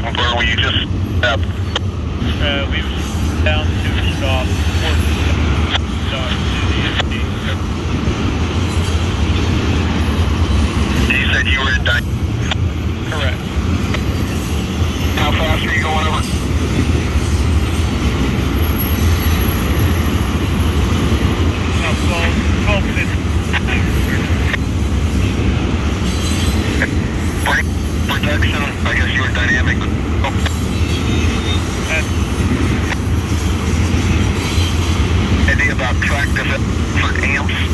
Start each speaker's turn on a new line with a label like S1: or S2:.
S1: or were you just up?
S2: We was down to stop, down to the SD.
S1: You said you were in
S2: Correct.
S1: How fast are you going over?
S2: About 12 minutes.
S1: Brake protection, I guess you were dynamic. Oh. Idea about track for amps?